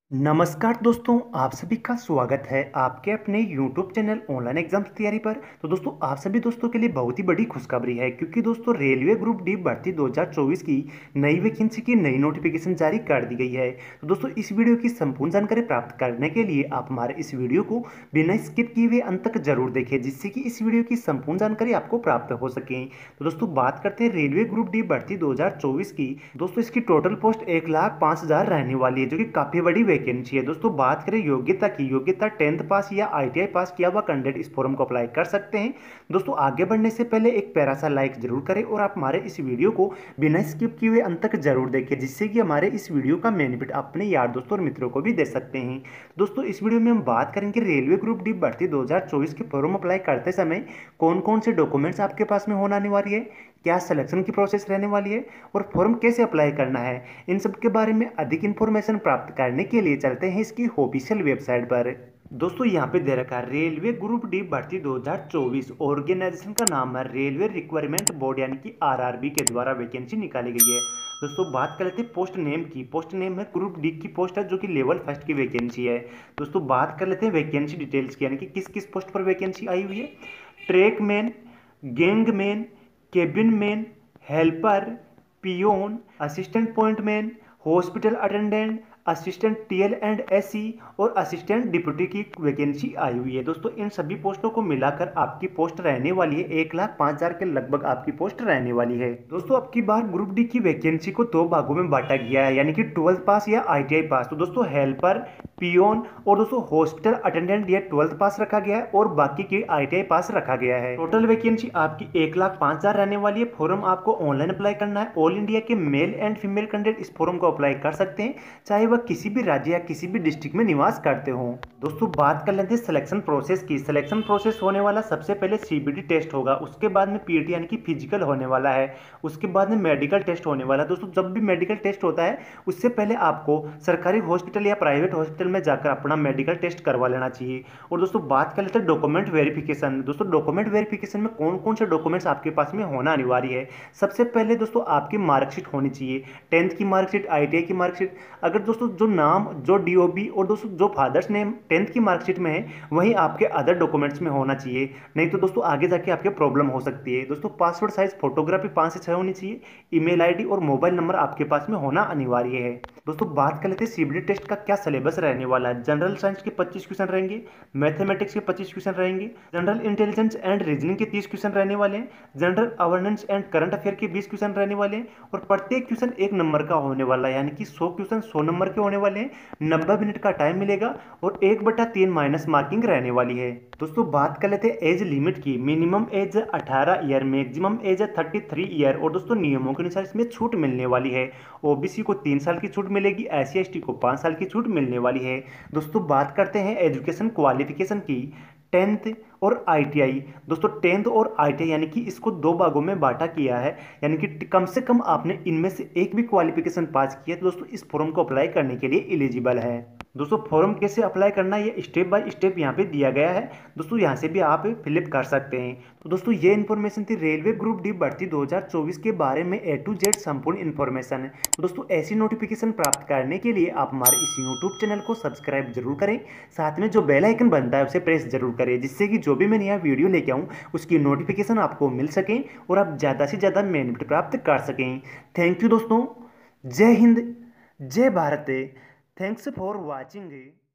नमस्कार दोस्तों, आप सभी का स्वागत है आपके अपने YouTube चैनल ऑनलाइन एग्जाम्स तैयारी पर। तो दोस्तों आप सभी दोस्तों के लिए बहुत ही बड़ी खुशखबरी है, क्योंकि दोस्तों रेलवे ग्रुप डी भर्ती 2024 की नई वैकेंसी की नई नोटिफिकेशन जारी कर दी गई है। तो दोस्तों इस वीडियो की संपूर्ण जानकारी प्राप्त करने के लिए आप हमारे इस वीडियो को बिना स्किप किए हुए अंत तक जरूर देखें, जिससे कि इस वीडियो की संपूर्ण जानकारी आपको प्राप्त हो सके। तो दोस्तों बात करते हैं रेलवे ग्रुप डी भर्ती 2024 की। दोस्तों इसकी टोटल पोस्ट 1,05,000 रहने वाली है, जो कि काफी बड़ी वैकेंसी है। दोस्तों बात करें योग्यता की, योग्यता 10th पास या ITI पास किया हुआ कैंडिडेट इस फॉर्म को अप्लाई कर सकते हैं। दोस्तों आगे बढ़ने से पहले एक प्यारा सा लाइक जरूर करें और आप हमारे इस वीडियो को बिना स्किप किए हुए अंत तक जरूर देखें, जिससे कि हमारे इस वीडियो का बेनिफिट अपने यार दोस्तों और मित्रों को भी दे सकते हैं। दोस्तों इस वीडियो में हम बात करेंगे रेलवे ग्रुप डी भर्ती 2024 के फॉर्म अप्लाई करते समय कौन कौन से डॉक्यूमेंट्स आपके पास में होना अनिवार्य है, क्या सिलेक्शन की प्रोसेस रहने वाली है और फॉर्म कैसे अप्लाई करना है। इन सब के बारे में अधिक इन्फॉर्मेशन प्राप्त करने के लिए चलते हैं इसकी ऑफिशियल वेबसाइट पर। दोस्तों यहाँ पे दे रखा है रेलवे ग्रुप डी भर्ती 2024। ऑर्गेनाइजेशन का नाम है रेलवे रिक्वायरमेंट बोर्ड यानी कि RRB के द्वारा वैकेंसी निकाली गई है। दोस्तों बात कर लेते हैं पोस्ट नेम की। पोस्ट नेम है ग्रुप डी की पोस्ट है, जो कि लेवल फर्स्ट की वैकेंसी है। दोस्तों बात कर लेते हैं वैकेंसी डिटेल्स की, यानी कि किस किस पोस्ट पर वैकेंसी आई हुई है। Track man, gang man, cabin man, helper, peon, assistant point man, hospital attendant, assistant TL&SE और असिस्टेंट डिप्यूटी की वैकेंसी आई हुई है। दोस्तों इन सभी पोस्टों को मिलाकर आपकी पोस्ट रहने वाली है 1,05,000 के लगभग आपकी पोस्ट रहने वाली है। दोस्तों अब की बार ग्रुप डी की वैकेंसी को दो भागों में बांटा गया है, यानी कि 12th पास या ITI पास। तो दोस्तों हेल्पर, पियोन और दोस्तों हॉस्पिटल अटेंडेंट ये 12th पास रखा गया है और बाकी की ITI पास रखा गया है। टोटल वैकेंसी आपकी 1,05,000 रहने वाली है। फॉर्म आपको ऑनलाइन अप्लाई करना है। ऑल इंडिया के मेल एंड फीमेल कैंडिडेट इस फॉर्म को अप्लाई कर सकते हैं, चाहे वह किसी भी राज्य या किसी भी डिस्ट्रिक्ट में निवास करते हो। दोस्तों बात कर लेते हैं सिलेक्शन प्रोसेस की। सिलेक्शन प्रोसेस होने वाला सबसे पहले CBT टेस्ट होगा, उसके बाद में PET यानी कि फिजिकल होने वाला है, उसके बाद में मेडिकल टेस्ट होने वाला है। दोस्तों जब भी मेडिकल टेस्ट होता है उससे पहले आपको सरकारी हॉस्पिटल या प्राइवेट हॉस्पिटल में जाकर अपना मेडिकल टेस्ट करवा लेना चाहिए। और दोस्तों बात कर लेते हैं डॉक्यूमेंट वेरिफिकेशन। दोस्तों डॉक्यूमेंट वेरिफिकेशन में कौन कौन से डॉक्यूमेंट्स आपके पास में होना अनिवार्य है। सबसे पहले दोस्तों आपकी मार्कशीट होनी चाहिए, 10th की मार्कशीट, ITI की मार्कशीट। अगर दोस्तों जो नाम, जो DOB और दोस्तों जो फादर्स नेम 10th की मार्कशीट में है वही आपके अदर डॉक्यूमेंट्स में होना चाहिए, नहीं तो दोस्तों आगे जाके आपके प्रॉब्लम हो सकती है। दोस्तों पासपोर्ट साइज फोटोग्राफी 5 से 6 होनी चाहिए। ईमेल ID और मोबाइल नंबर आपके पास में होना अनिवार्य है। दोस्तों बात कर लेते हैं CBT टेस्ट का क्या सिलेबस रहने वाला है। जनरल साइंस के 25 क्वेश्चन रहेंगे, मैथमेटिक्स के 25 क्वेश्चन रहेंगे, जनरल इंटेलिजेंस एंड रीजनिंग के 30 क्वेश्चन रहने वाले हैं, general awareness and current affair के 20 क्वेश्चन रहने वाले हैं और प्रत्येक क्वेश्चन 1 नंबर का होने वाला है, यानी कि 100 क्वेश्चन 100 नंबर के होने वाले हैं। 90 मिनट का टाइम मिलेगा और 1/3 माइनस मार्किंग रहने वाली है। दोस्तों बात कर लेते हैं एज लिमिट की। Minimum age 18 year, maximum age 33 year और दोस्तों नियमों के अनुसार इसमें छूट मिलने वाली है। OBC को 3 साल की छूट मिलेगी, SC/ST को 5 साल की छूट मिलने वाली है। दोस्तों बात करते हैं एजुकेशन क्वालिफिकेशन की। 10th और ITI। दोस्तों 10th और ITI यानी कि इसको दो भागों में बांटा किया है, यानी कि कम से कम आपने इनमें से एक भी क्वालिफिकेशन पास किया तो दोस्तों इस फॉर्म को अप्लाई करने के लिए एलिजिबल है। दोस्तों फॉर्म कैसे अप्लाई करना है ये स्टेप बाय स्टेप यहाँ पे दिया गया है। दोस्तों यहाँ से भी आप फिलअप कर सकते हैं। तो दोस्तों ये इन्फॉर्मेशन थी रेलवे ग्रुप डी भर्ती 2024 के बारे में A to Z संपूर्ण इन्फॉर्मेशन है। तो दोस्तों ऐसी नोटिफिकेशन प्राप्त करने के लिए आप हमारे इस YouTube चैनल को सब्सक्राइब जरूर करें, साथ में जो बेल आइकन बनता है उसे प्रेस जरूर करें, जिससे कि जो भी मैं नया वीडियो लेके आऊँ उसकी नोटिफिकेशन आपको मिल सके और आप ज़्यादा से ज़्यादा बेनिफिट प्राप्त कर सकें। थैंक यू दोस्तों। जय हिंद, जय भारत। Thanks for watching.